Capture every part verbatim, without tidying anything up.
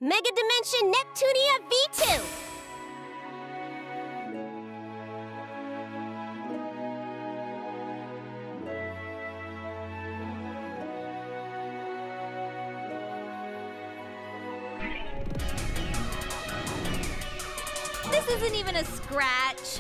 Mega Dimension Neptunia V two! This isn't even a scratch.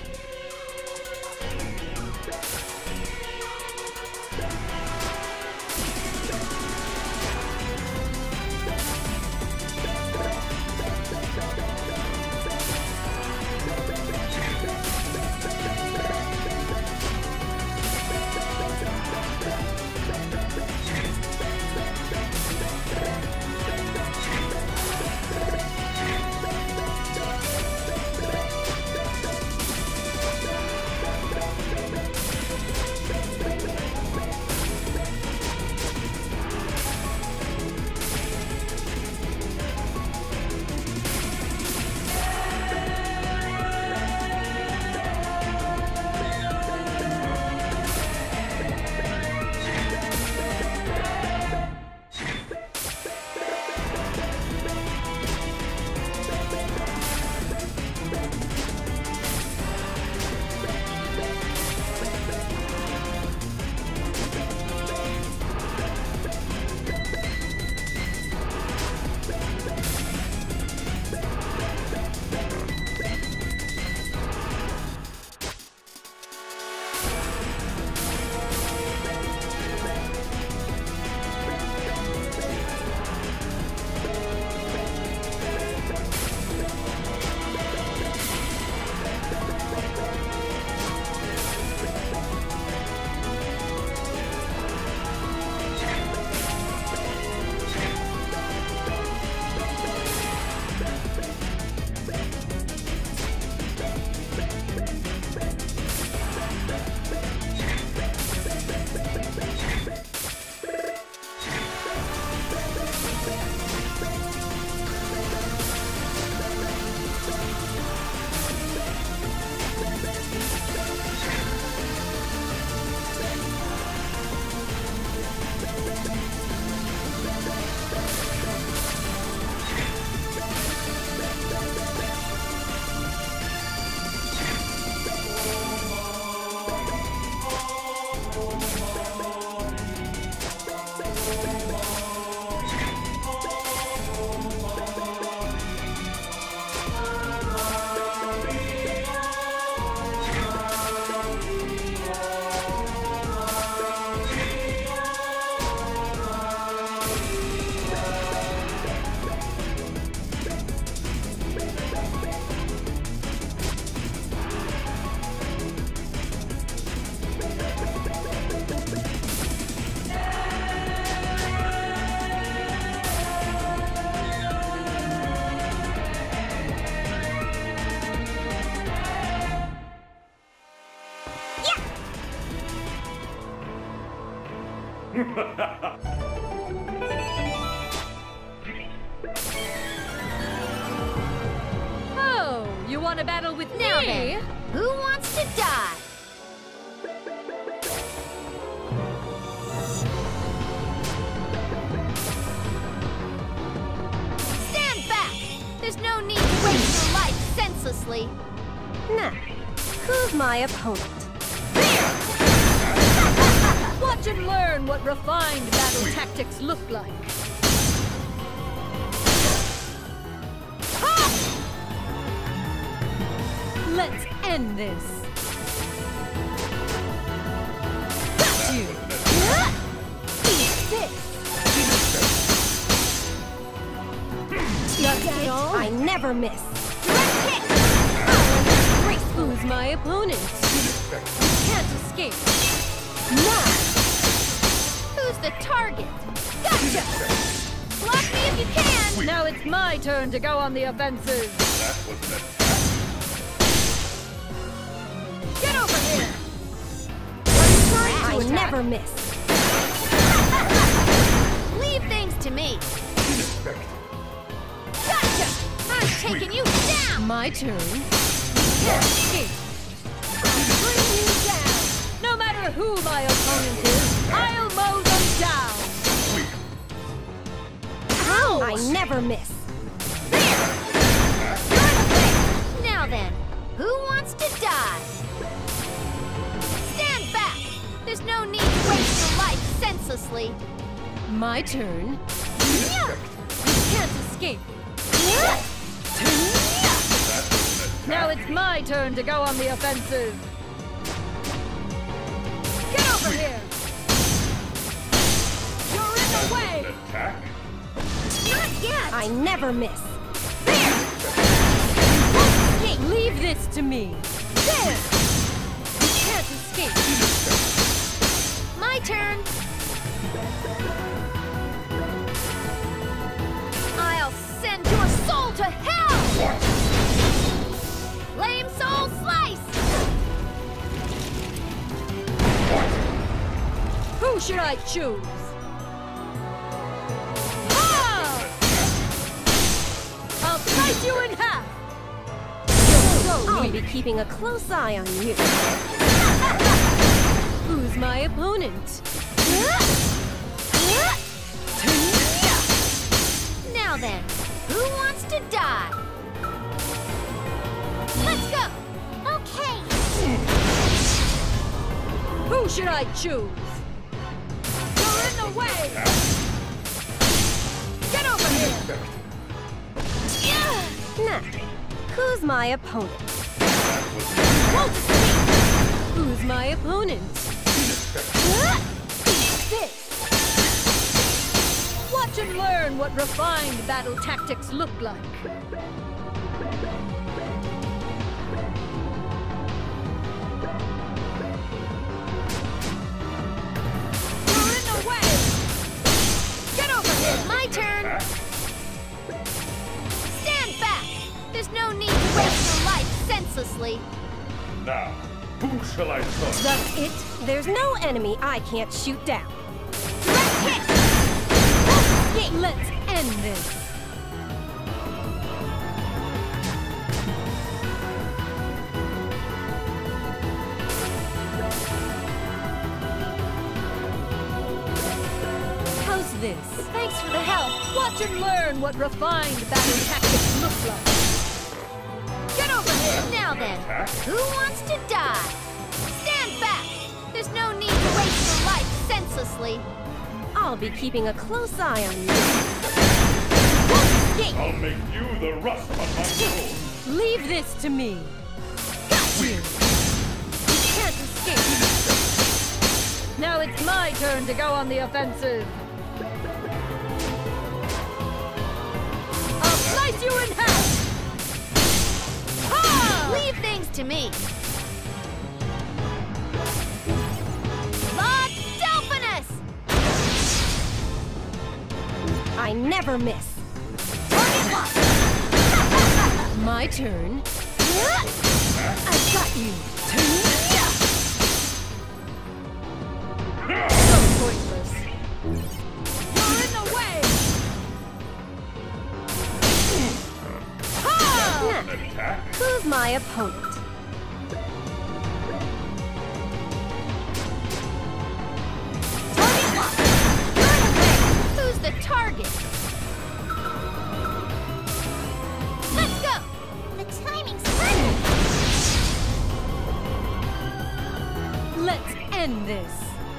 Oh, you want to battle with Now me? then, who wants to die? Stand back! There's no need to waste your life senselessly. Now, who's my opponent? Watch and learn what refined battle tactics look like. Let's end this. Got you. Eat this! I never miss. Direct hit! Who's my opponent? You can't escape. Now! Who's the target? Gotcha! Block me if you can! Now it's my turn to go on the offensive. Get over here! I never miss. Leave things to me. Gotcha! I'm taking you down! My turn. You can't escape. Bring you down! No matter who my opponent is, I'll mow them down. Ow! I never miss. then, who wants to die? Stand back! There's no need to waste your life senselessly. My turn. You can't escape. Now it's my turn to go on the offensive. Get over here! You're in the way! Attack. Not yet! I never miss. There! Leave this to me. There! You can't escape. My turn! I'll send your soul to hell! Flame soul slice! Who should I choose? Ah! I'll slice you in half! I'll be keeping a close eye on you. Who's my opponent? Now then, who wants to die? Let's go! Okay! Who should I choose? You're in the way! Get over here! Now, who's my opponent? Who's my opponent? This! Watch and learn what refined battle tactics look like. You're in the way! Get over here! My turn! Stand back! There's no need to waste your life senselessly. Now, who shall I touch? That's it? There's no enemy I can't shoot down. Let's end this. How's this? Thanks for the help. Watch and learn what refined battle tactics look like. Get over here! Now then, who wants to die? Stand back! There's no need to waste your life senselessly. I'll be keeping a close eye on you. I'll make you the rust on my soul. Leave this to me. Got you! You can't escape. Now it's my turn to go on the offensive. I'll slice you in half! Ha! Leave things to me. Lord Delphinus! I never miss. My turn. I've got you. So pointless. You're in the way! Ha! Now, Attack. who's my opponent? Who's the target? Let's go! The timing's perfect! Let's end this.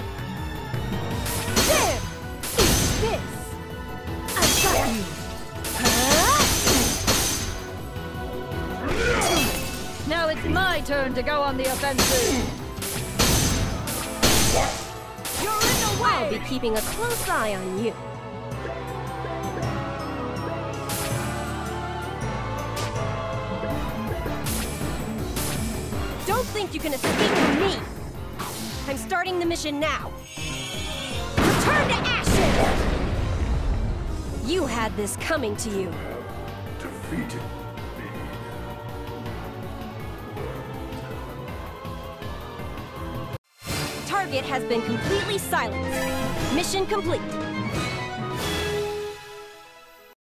There! Eat this! I've got you. Now it's my turn to go on the offensive. You're in the way! I'll be keeping a close eye on you. Don't think you can escape from me! I'm starting the mission now. Return to ashes! You had this coming to you. Defeated me. Target has been completely silenced. Mission complete.